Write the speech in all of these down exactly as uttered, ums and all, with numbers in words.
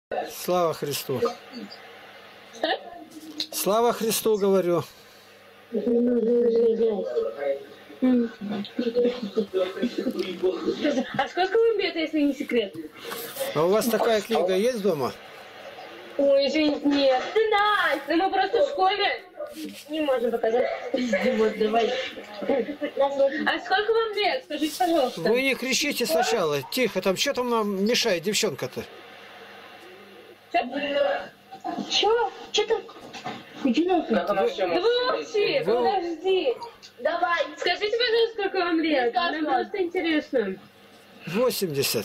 Слава Христу. Слава Христу, говорю. А сколько вам лет, если не секрет? А у вас такая книга есть дома? Ой, извините, нет. Ты Настя, ну мы просто в школе не можем показать. Вот, давай. А сколько вам лет? Скажите, пожалуйста. Вы не кричите сначала. Тихо, там что там нам мешает девчонка-то? Че? Че там? Иди нахуй. Двадцать, подожди. Давай. Скажите, пожалуйста, сколько вам лет? Нам просто интересно. восемьдесят.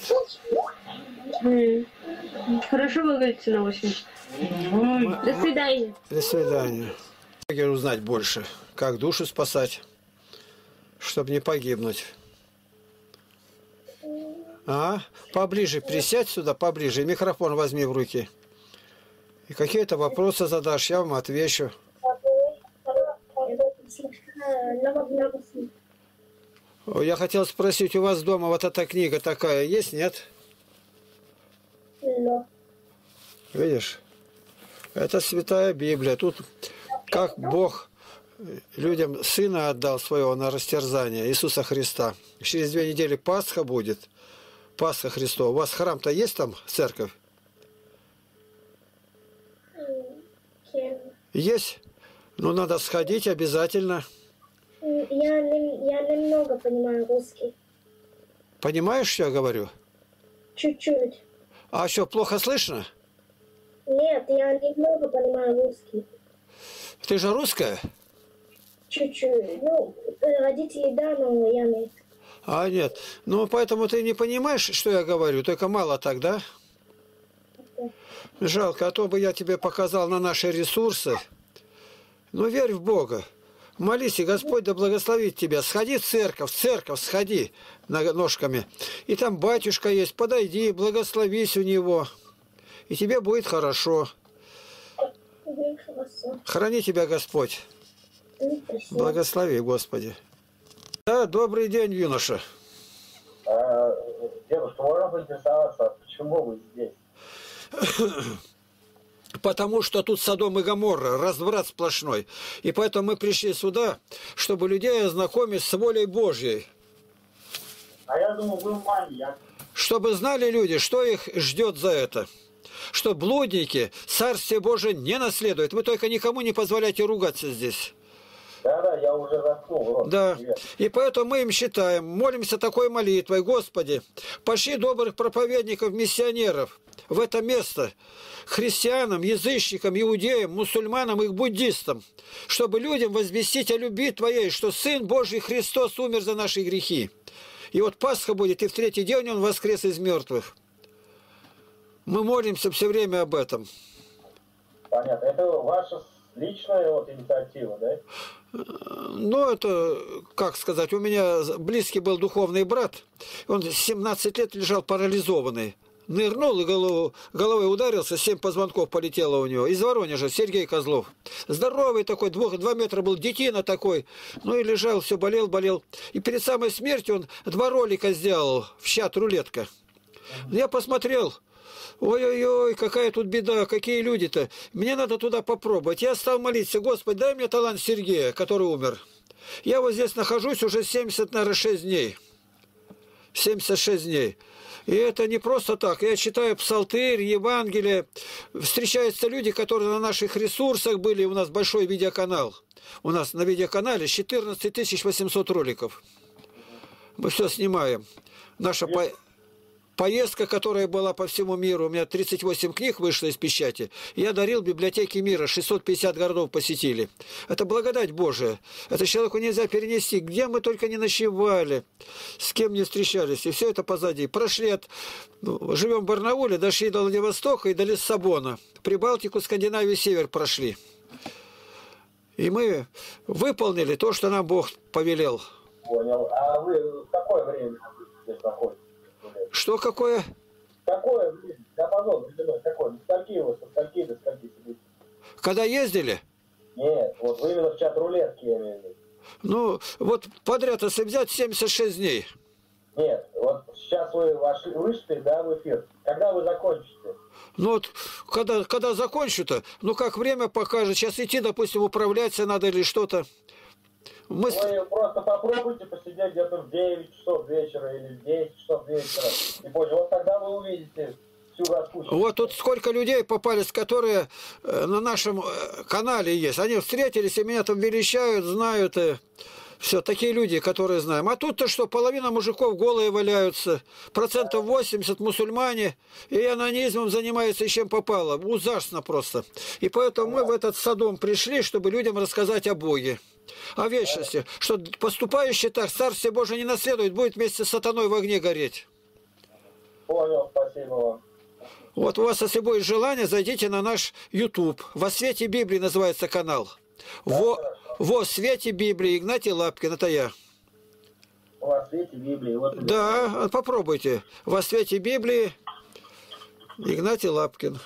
Хорошо вы говорите на восемьдесят. До свидания. До свидания. Я узнать больше, как душу спасать, чтобы не погибнуть. А? Поближе присядь сюда, поближе. Микрофон возьми в руки. И какие-то вопросы задашь, я вам отвечу. Я хотел спросить, у вас дома вот эта книга такая есть, нет? Видишь? Это Святая Библия. Тут как Бог людям Сына отдал своего на растерзание, Иисуса Христа. Через две недели Пасха будет. Пасха Христова. У вас храм-то есть там, церковь? Есть? Ну, надо сходить обязательно. Я, я немного понимаю русский. Понимаешь, что я говорю? Чуть-чуть. А что, плохо слышно? Нет, я немного понимаю русский. Ты же русская? Чуть-чуть. Ну, родители, да, но я нет. А, нет. Ну, поэтому ты не понимаешь, что я говорю? Только мало так, да? Да. Жалко, а то бы я тебе показал на наши ресурсы. Ну, верь в Бога. Молись, и Господь да благословит тебя. Сходи в церковь, в церковь сходи ножками. И там батюшка есть, подойди, благословись у него. И тебе будет хорошо. Хорошо. Храни тебя Господь. Спасибо. Благослови, Господи. Да, добрый день, юноша. А, девушка, можно поинтересоваться, почему вы здесь? Потому что тут Содом и Гоморра, разврат сплошной. И поэтому мы пришли сюда, чтобы людей ознакомить с волей Божьей. А я думал, вы маньяк. Чтобы знали люди, что их ждет за это. Что блудники Царствие Божие не наследуют. Вы только никому не позволяйте ругаться здесь. Да-да, я уже заткнул. Да. И поэтому мы им считаем, молимся такой молитвой: Господи, пошли добрых проповедников, миссионеров в это место, христианам, язычникам, иудеям, мусульманам и буддистам, чтобы людям возвестить о любви Твоей, что Сын Божий Христос умер за наши грехи. И вот Пасха будет, и в третий день Он воскрес из мертвых. Мы молимся все время об этом. Понятно. Это ваша личная вот инициатива, да? Ну, это, как сказать, у меня близкий был духовный брат. Он семнадцать лет лежал парализованный. Нырнул и голову, головой ударился, семь позвонков полетело у него. Из Воронежа, Сергей Козлов. Здоровый такой, двух, два метра был, детина такой. Ну и лежал, все болел, болел. И перед самой смертью он два ролика сделал в чат рулетка. Я посмотрел. Ой-ой-ой, какая тут беда, какие люди-то. Мне надо туда попробовать. Я стал молиться: Господи, дай мне талант Сергея, который умер. Я вот здесь нахожусь уже семьдесят, наверное, шесть дней. семьдесят шесть дней. И это не просто так. Я читаю псалтырь, Евангелие. Встречаются люди, которые на наших ресурсах были. У нас большой видеоканал. У нас на видеоканале четырнадцать тысяч восемьсот роликов. Мы все снимаем. Наша по... поездка, которая была по всему миру. У меня тридцать восемь книг вышло из печати. Я дарил библиотеки мира. шестьсот пятьдесят городов посетили. Это благодать Божия. Это человеку нельзя перенести. Где мы только не ночевали, с кем не встречались. И все это позади. Прошли от... Ну, живем в Барнауле, дошли до Владивостока и до Лиссабона. Прибалтику, Скандинавию, север прошли. И мы выполнили то, что нам Бог повелел. Понял. А вы в какое время здесь находитесь? Что какое? Какое время? Диапазон временной какой? До скольки вы, со скольки до скольки сидите? Когда ездили? Нет, вот вы именно в чат рулетки, я имею в виду. Ну, вот подряд, если взять, семьдесят шесть дней. Нет, вот сейчас вы вошли, вышли, да, в эфир. Когда вы закончите? Ну вот, когда, когда закончу-то, ну как время покажет, сейчас идти, допустим, управляться надо или что-то. Мы... Вы просто попробуйте посидеть где-то в девять часов вечера или в десять часов вечера. И позже, вот тогда вы увидите всю распущенность. Вот тут сколько людей попались, которые на нашем канале есть. Они встретились и меня там величают, знают. И... Все, такие люди, которые знаем. А тут-то что, половина мужиков голые валяются, процентов восемьдесят мусульмане, и анонизмом занимаются, и чем попало. Ужасно просто. И поэтому мы в этот Содом пришли, чтобы людям рассказать о Боге, о вечности. Что поступающий так, Царствие Божие не наследует, будет вместе с сатаной в огне гореть. Понял, спасибо вам. Вот у вас, если будет желание, зайдите на наш YouTube. «Во свете Библии» называется канал. Во... Во свете Библии, Игнатий Лапкин, это я. Во свете Библии. Вот да, попробуйте. Во свете Библии, Игнатий Лапкин.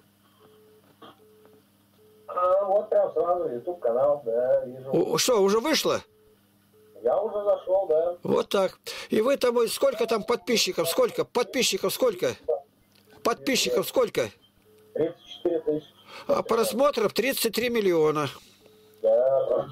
А, вот прям сразу YouTube канал, да, вижу. Что, уже вышло? Я уже зашел, да. Вот так. И вы там, сколько там подписчиков? Сколько? Подписчиков сколько? Подписчиков сколько? тридцать четыре тысячи. А просмотров тридцать три миллиона. Да,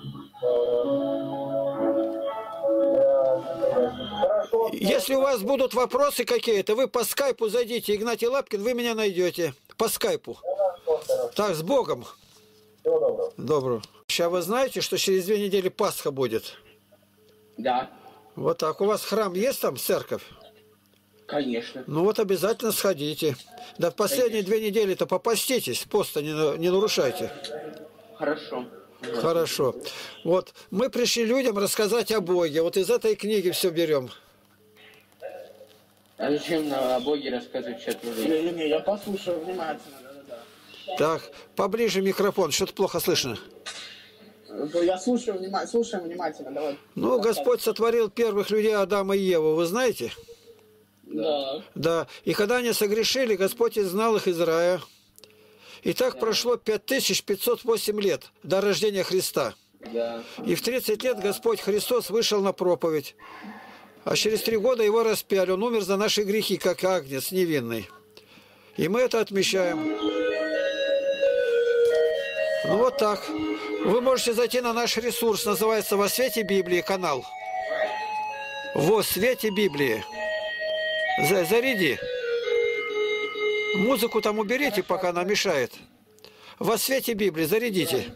хорошо. Если у вас будут вопросы какие-то, вы по скайпу зайдите, Игнатий Лапкин, вы меня найдете. По скайпу. Хорошо, хорошо. Так, с Богом. Всего доброго. Доброго. Сейчас вы знаете, что через две недели Пасха будет? Да. Вот так. У вас храм есть там, церковь? Конечно. Ну вот обязательно сходите. Да в последние Конечно. две недели-то попаститесь, поста не, не нарушайте. Хорошо. Хорошо. Вот мы пришли людям рассказать о Боге. Вот из этой книги все берем. А зачем на о Боге рассказывать сейчас уже? Не, не, я послушаю внимательно. Да, да, да. Так, поближе микрофон, что-то плохо слышно. Я слушаю, внима... слушаю внимательно. Давай. Ну, Господь сотворил первых людей Адама и Еву, вы знаете? Да. Да. И когда они согрешили, Господь изгнал их из рая. И так да. прошло пять тысяч пятьсот восемь лет до рождения Христа. Да. И в тридцать лет Господь Христос вышел на проповедь. А через три года его распяли. Он умер за наши грехи, как агнец невинный. И мы это отмечаем. Ну вот так. Вы можете зайти на наш ресурс. Называется «Во свете Библии» канал. «Во свете Библии». Заряди. Музыку там уберите, пока она мешает. Во свете Библии зарядите.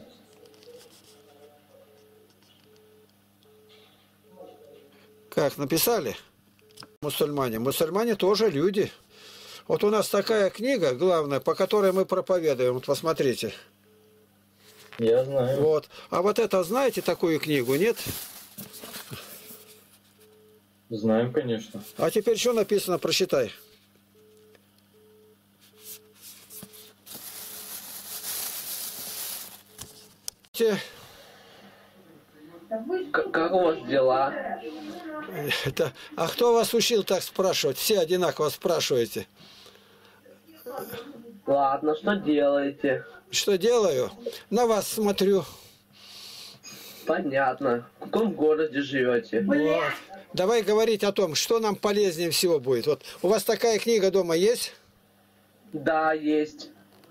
Как написали? Мусульмане. Мусульмане тоже люди. Вот у нас такая книга, главная, по которой мы проповедуем. Вот посмотрите. Я знаю. Вот. А вот это знаете такую книгу, нет? Знаем, конечно. А теперь что написано, прочитай. Как, как у вас дела? Это, а кто вас учил так спрашивать? Все одинаково спрашиваете. Ладно, что делаете? Что делаю? На вас смотрю. Понятно. В каком городе живете? Вот. Давай говорить о том, что нам полезнее всего будет. Вот у вас такая книга дома есть? Да, есть.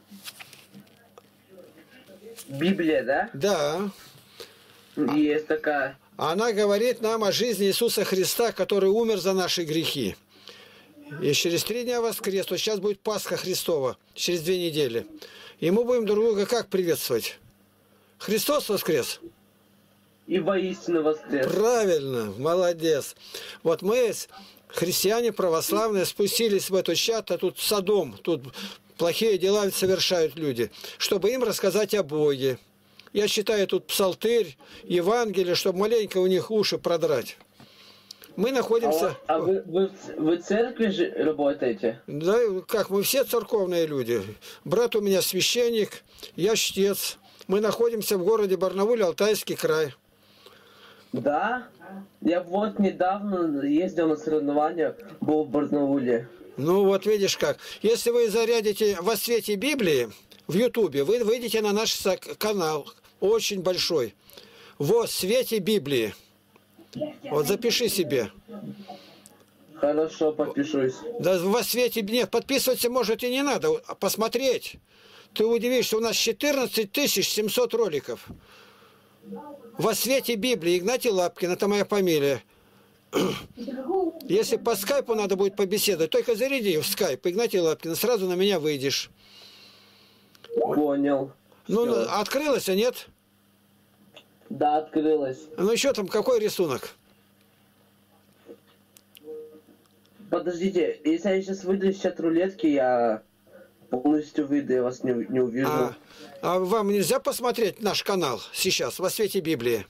Библия, да? Да. Есть такая. Она говорит нам о жизни Иисуса Христа, который умер за наши грехи. И через три дня воскрес. Вот сейчас будет Пасха Христова, через две недели. И мы будем друг друга как приветствовать? Христос воскрес? И воистину воскрес. Правильно, молодец. Вот мы, христиане православные, спустились в этот чат, а тут Содом, тут плохие дела совершают люди, чтобы им рассказать о Боге. Я читаю тут Псалтырь, Евангелие, чтобы маленько у них уши продрать. Мы находимся... А, а вы, вы, вы в церкви же работаете? Да, как, мы все церковные люди. Брат у меня священник, я чтец. Мы находимся в городе Барнауле, Алтайский край. Да? Я вот недавно ездил на соревнования, был в Барнауле. Ну вот видишь как. Если вы зарядите «Во свете Библии» в Ютубе, вы выйдете на наш канал, очень большой. «Во свете Библии». Вот запиши себе. Хорошо, подпишусь. Да во свете... Нет, подписываться, может, и не надо. Посмотреть. Ты удивишься, у нас четырнадцать тысяч семьсот роликов. Во свете Библии. Игнатий Лапкин, это моя фамилия. Если по скайпу надо будет побеседовать, только заряди в скайп Игнатий Лапкин, сразу на меня выйдешь. Понял. Ну, Всё. открылось, а нет? Да, открылось. Ну, еще там какой рисунок? Подождите, если я сейчас выйду из чат рулетки, я полностью выйду, я вас не, не увижу. А, а вам нельзя посмотреть наш канал сейчас, во свете Библии?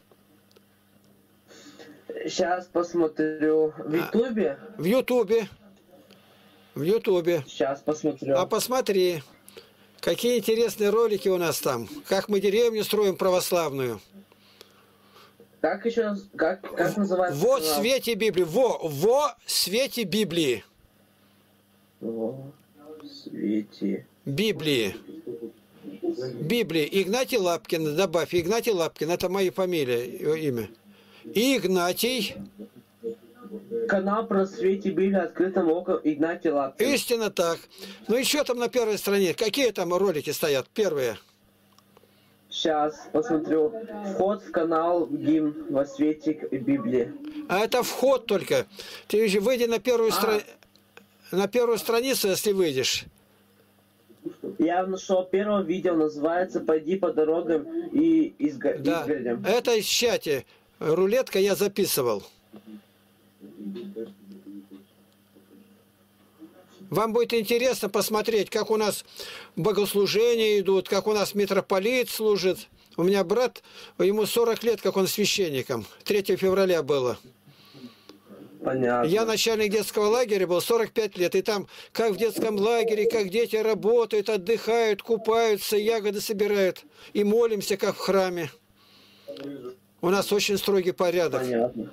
Сейчас посмотрю. В Ютубе? В Ютубе. В Ютубе. Сейчас посмотрю. А посмотри, какие интересные ролики у нас там. Как мы деревню строим православную. Как еще, как, как называется? Во канал? свете Библии. Во, во свете Библии. Во свете. Библии. Библии. Игнатий Лапкин. Добавь. Игнатий Лапкин. Это моя фамилия, имя. Игнатий. Канал про свете Библии открытым оком Игнатий Лапкин. Истинно так. Ну и что там на первой странице? Какие там ролики стоят? Первые. Сейчас посмотрю. Вход в канал гимн во свете Библии. А это вход только. Ты же выйди на первую, А. стра... на первую страницу, если выйдешь. Я нашел первое видео, называется «Пойди по дорогам и изго... Да. изгородям». Это из чате. Рулетка я записывал. Вам будет интересно посмотреть, как у нас богослужения идут, как у нас митрополит служит. У меня брат, ему сорок лет, как он священником. третьего февраля было. Понятно. Я начальник детского лагеря был сорок пять лет. И там, как в детском лагере, как дети работают, отдыхают, купаются, ягоды собирают. И молимся, как в храме. У нас очень строгий порядок. Понятно.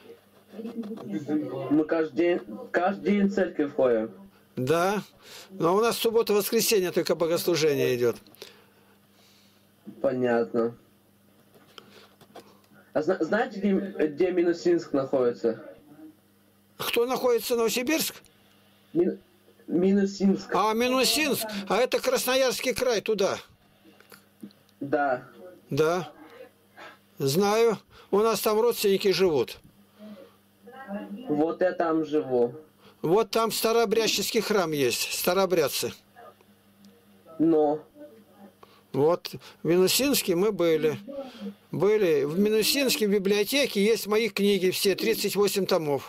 Мы каждый день, каждый день в церковь ходим. Да. Но у нас суббота-воскресенье только богослужение идет. Понятно. А зна- знаете, где, где Минусинск находится? Кто находится в Новосибирск? Мин- Минусинск. А, Минусинск. А это Красноярский край, туда. Да. Да. Знаю. У нас там родственники живут. Вот я там живу. Вот там старообрядческий храм есть. Старообрядцы. Но. Вот в Минусинске мы были. Были. В Минусинске в библиотеке есть мои книги все, тридцать восемь томов.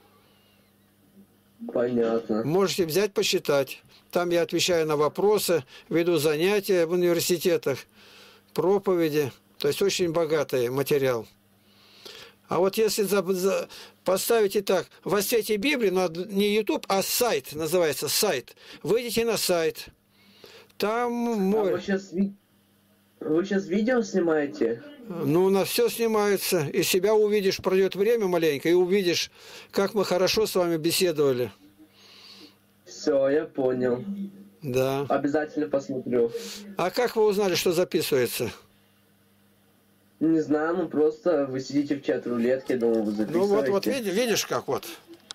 Понятно. Можете взять, почитать. Там я отвечаю на вопросы, веду занятия в университетах, проповеди. То есть очень богатый материал. А вот если за, за, поставите так, во свете Библии, но не YouTube, а сайт, называется сайт. Выйдите на сайт. Там А море. вы сейчас, ви... вы сейчас видео снимаете? Ну, у нас все снимается. И себя увидишь, пройдет время маленько, и увидишь, как мы хорошо с вами беседовали. Все, я понял. Да. Обязательно посмотрю. А как вы узнали, что записывается? Не знаю, ну просто вы сидите в чат рулетки, думаю, вы записываете. Ну вот, вот видишь, видишь как вот.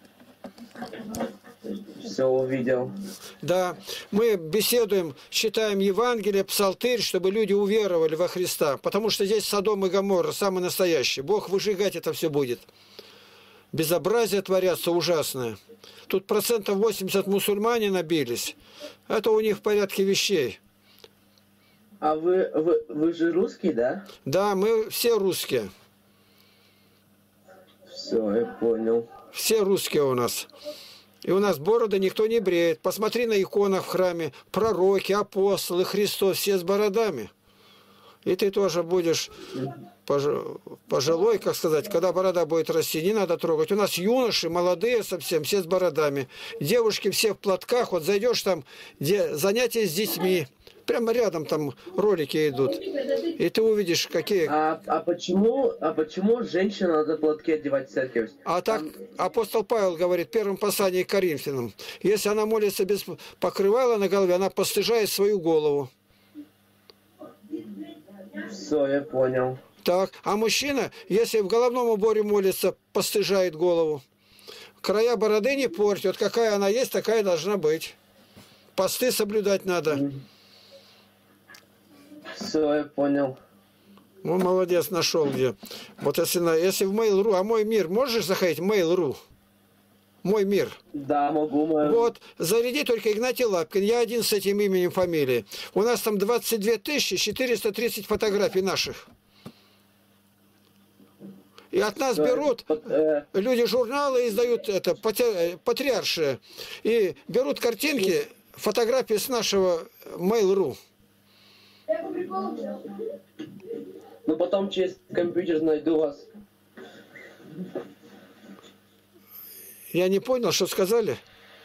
Все увидел. Да, мы беседуем, читаем Евангелие, Псалтырь, чтобы люди уверовали во Христа. Потому что здесь Содом и Гоморра, самый настоящий. Бог выжигать это все будет. Безобразие творятся ужасное. Тут процентов восемьдесят мусульмане набились. Это у них в порядке вещей. А вы, вы, вы же русский, да? Да, мы все русские. Все, я понял. Все русские у нас. И у нас бороды никто не бреет. Посмотри на иконах в храме. Пророки, апостолы, Христос, все с бородами. И ты тоже будешь пож- пожилой, как сказать, когда борода будет расти, не надо трогать. У нас юноши, молодые совсем, все с бородами. Девушки все в платках. Вот зайдешь там, где занятия с детьми. Прямо рядом там ролики идут. И ты увидишь, какие... А, а почему, а почему женщина надо платки одевать в церковь? А так апостол Павел говорит в первом послании к Коринфянам, если она молится без покрывала на голове, она постыжает свою голову. Все, я понял. Так, а мужчина, если в головном уборе молится, постыжает голову. края бороды не порть. Вот какая она есть, такая должна быть. Посты соблюдать надо. Все, я понял. Ну, молодец, нашел где. Вот если, на, если в Mail.ru, а мой мир, можешь заходить в Mail.ru? Мой мир. Да, могу. Мой... Вот, заряди только Игнатий Лапкин. Я один с этим именем, фамилией. У нас там двадцать две тысячи четыреста тридцать фотографий наших. И от нас берут, люди журналы издают, это, патриаршие, и берут картинки, фотографии с нашего Mail.ru. Ну потом через компьютер найду вас. Я не понял, что сказали?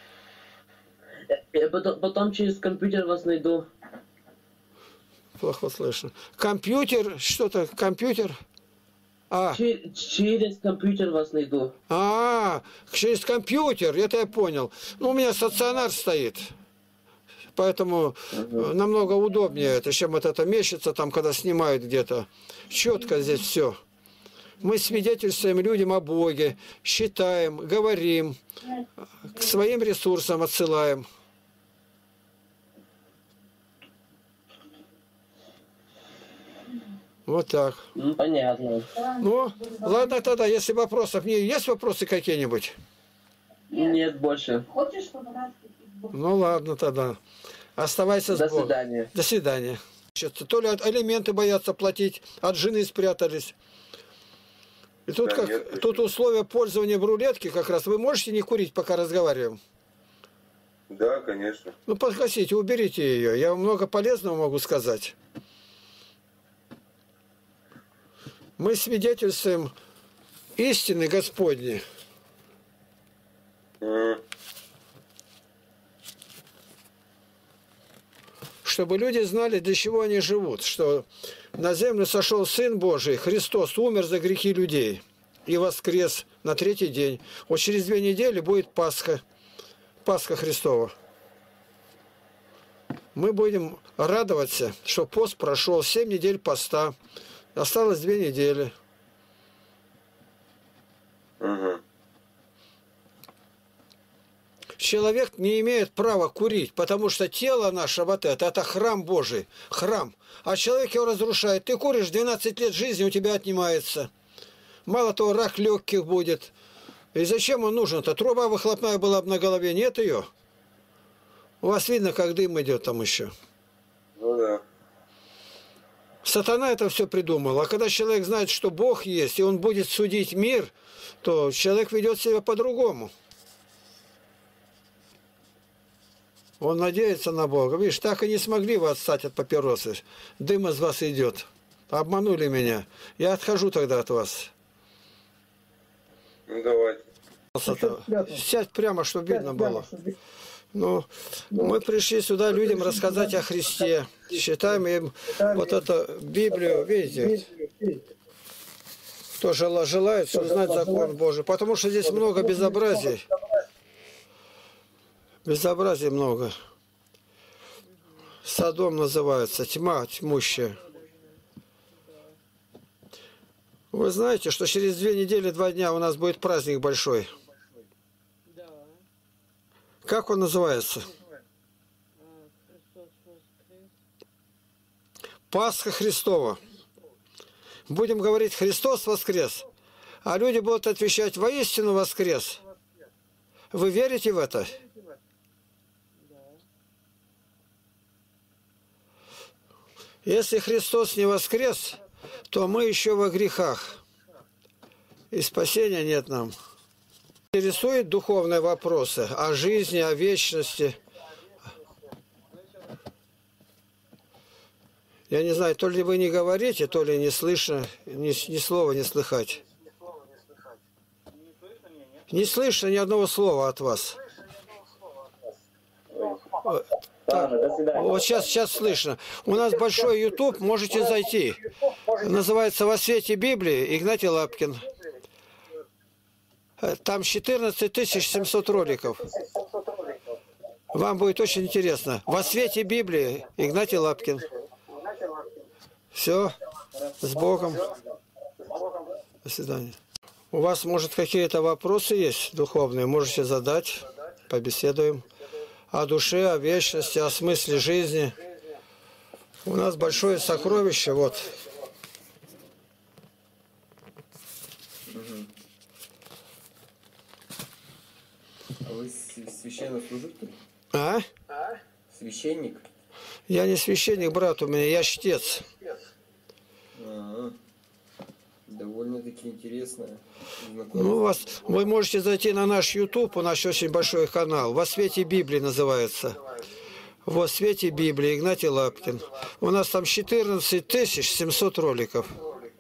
Я потом, потом через компьютер вас найду. Плохо слышно. Компьютер, что-то, компьютер? А. Ч через компьютер вас найду. А, через компьютер, это я понял. Ну, у меня стационар стоит. Поэтому uh-huh. намного удобнее это, чем вот это мечется там, когда снимают где-то. Четко здесь все. Мы свидетельствуем людям о Боге, считаем, говорим, к своим ресурсам отсылаем. Вот так. Ну, понятно. Ну, ладно тогда, если вопросов не есть, вопросы какие-нибудь? Нет, больше. Хочешь фотографии? Ну ладно тогда. Оставайся с До Богом. свидания. До свидания. То ли алименты боятся платить, от жены спрятались. И тут, Да, как, нет, тут условия пользования в рулетке как раз. Вы можете не курить, пока разговариваем? Да, конечно. Ну, подгасите, уберите ее. Я вам много полезного могу сказать. Мы свидетельствуем истины Господни. М. Чтобы люди знали, для чего они живут. Что на землю сошел Сын Божий, Христос умер за грехи людей и воскрес на третий день. Вот через две недели будет Пасха, Пасха Христова. Мы будем радоваться, что пост прошел, семь недель поста. Осталось две недели. Угу. Человек не имеет права курить, потому что тело наше вот это, это храм Божий, храм. А человек его разрушает. Ты куришь, двенадцать лет жизни у тебя отнимается. Мало того, рак легких будет. И зачем он нужен-то? Труба выхлопная была бы на голове, нет ее? У вас видно, как дым идет там еще. Ну да. Сатана это все придумал. А когда человек знает, что Бог есть, и он будет судить мир, то человек ведет себя по-другому. Он надеется на Бога. Видишь, так и не смогли вы отстать от папиросы. Дым из вас идет. Обманули меня. Я отхожу тогда от вас. Ну давайте. Сядь прямо, чтобы видно было. Ну, мы пришли сюда людям рассказать о Христе. Считаем им вот эту Библию, видите, кто желает узнать закон Божий. Потому что здесь много безобразий. Безобразий много. Содом называется, тьма тьмущая. Вы знаете, что через две недели, два дня у нас будет праздник большой. Как он называется? Пасха Христова. Будем говорить, Христос воскрес. А люди будут отвечать, воистину воскрес. Вы верите в это? Если Христос не воскрес, то мы еще во грехах. И спасения нет нам. Интересуют духовные вопросы о жизни, о вечности. Я не знаю, то ли вы не говорите, то ли не слышно, ни, ни слова не слыхать. Не слышно ни одного слова от вас. Так, вот сейчас, сейчас слышно. У нас большой YouTube, можете зайти. Называется «Во свете Библии», Игнатий Лапкин. Там четырнадцать тысяч семьсот роликов. Вам будет очень интересно. «Во свете Библии», Игнатий Лапкин. Все, с Богом. До свидания. У вас, может, какие-то вопросы есть духовные? Можете задать, побеседуем. О душе, о вечности, о смысле жизни. У нас большое сокровище, вот. А вы с- священнослужитель? А? Священник? Я не священник, брат у меня, я чтец. Ага. Довольно-таки интересно. Ну, у вас, вы можете зайти на наш YouTube, у нас очень большой канал. «Во свете Библии» называется. «Во свете Библии», Игнатий Лапкин. У нас там четырнадцать тысяч семьсот роликов.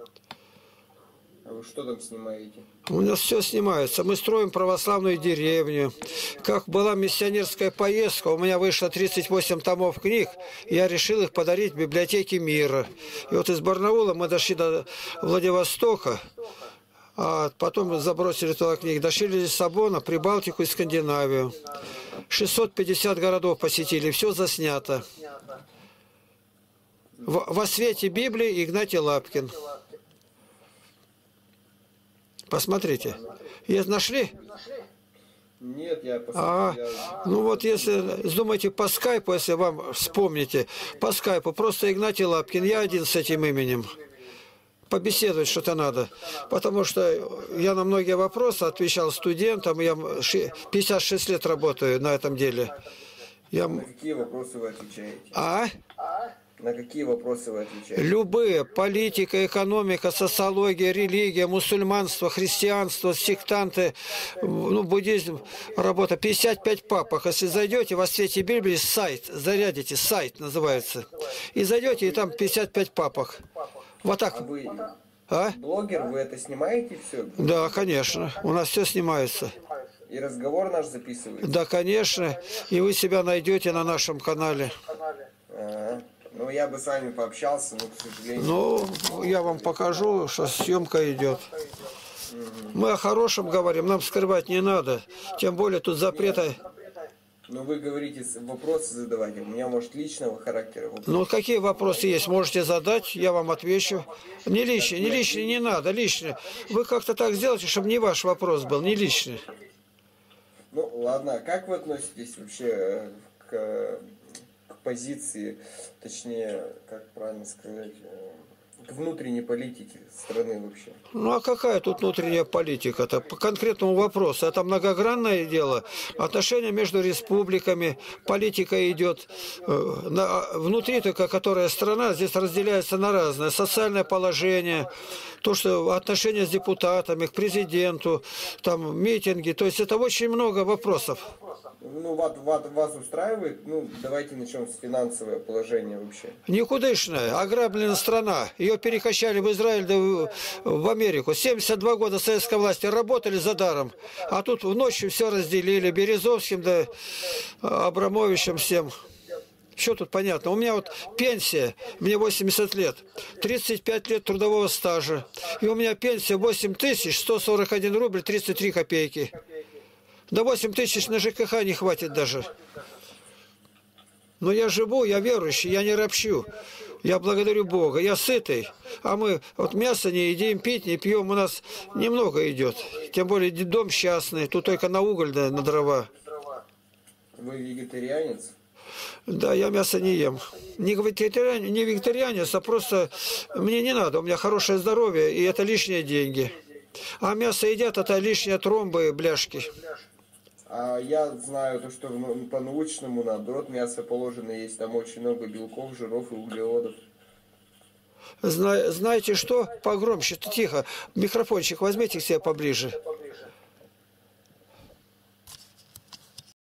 А вы что там снимаете? У нас все снимается. Мы строим православную деревню. Как была миссионерская поездка, у меня вышло тридцать восемь томов книг, я решил их подарить библиотеке мира. И вот из Барнаула мы дошли до Владивостока, а потом забросили туда книги. Дошли до Лиссабона, Прибалтику и Скандинавию. шестьсот пятьдесят городов посетили, все заснято. Во свете Библии Игнатий Лапкин. Посмотрите. Есть, нашли? Нет, я А, посмотрел. я- ну вот если думаете по скайпу, если вам вспомните, по скайпу просто Игнатий Лапкин, я один с этим именем. Побеседовать что-то надо. Потому что я на многие вопросы отвечал студентам, я ши- пятьдесят шесть лет работаю на этом деле. Я... На какие вопросы вы отвечаете? А? На какие вопросы вы отвечаете? Любые. Политика, экономика, социология, религия, мусульманство, христианство, сектанты, ну, буддизм, работа. пятьдесят пять папок. Если зайдете, во свете Библии сайт, зарядите, сайт называется. И зайдете, и там пятьдесят пять папок. Вот А так. вы А? блогер, вы это снимаете все? Да, конечно. У нас все снимается. И разговор наш записываете? Да, конечно. И вы себя найдете на нашем канале. Ага. Ну, я бы с вами пообщался, но, к сожалению... Ну, я вам покажу, что съемка идет. Мы о хорошем говорим, нам скрывать не надо. Тем более тут запрета... Ну, вы говорите, вопросы задавайте. У меня, может, личного характера. вопросы. Ну, какие вопросы есть? Можете задать, я вам отвечу. Не лишнее, не лишнее не надо, лишнее. Вы как-то так сделайте, чтобы не ваш вопрос был, не лишний. Ну, ладно. А как вы относитесь вообще э, к, к позиции, точнее, как правильно сказать, э, к внутренней политике страны вообще? Ну, а какая тут внутренняя политика-то? По конкретному вопросу. Это многогранное дело. Отношения между республиками, политика идет. э, на- Внутри только, которая страна, здесь разделяется на разное. Социальное положение, то, что отношения с депутатами, к президенту, там, митинги. То есть это очень много вопросов. Ну, вас, вас, вас устраивает? Ну, давайте начнем с финансового положения вообще. Никудышная, ограблена страна. Ее перекачали в Израиль, да в в Америку. семьдесят два года советской власти работали за даром. А тут в ночью все разделили. Березовским, да Абрамовичем всем. Что тут понятно? У меня вот пенсия, мне восемьдесят лет, тридцать пять лет трудового стажа. И у меня пенсия восемь тысяч сто сорок один рубль тридцать три копейки. Да восемь тысяч на ЖКХ не хватит даже. Но я живу, я верующий, я не ропщу. Я благодарю Бога, я сытый. А мы вот мясо не едим, пить не пьем, у нас немного идет. Тем более дом частный, тут только на уголь, да, на дрова. Вы вегетарианец? Да, я мясо не ем. Не вегетарианец, не вегетарианец, а просто мне не надо, у меня хорошее здоровье, и это лишние деньги. А мясо едят, это лишние тромбы, бляшки. А я знаю то, что ну, по-научному, наоборот, мясо положено есть. Там очень много белков, жиров и углеводов. Зна- знаете что? Погромче, тихо. Микрофончик возьмите к себе поближе.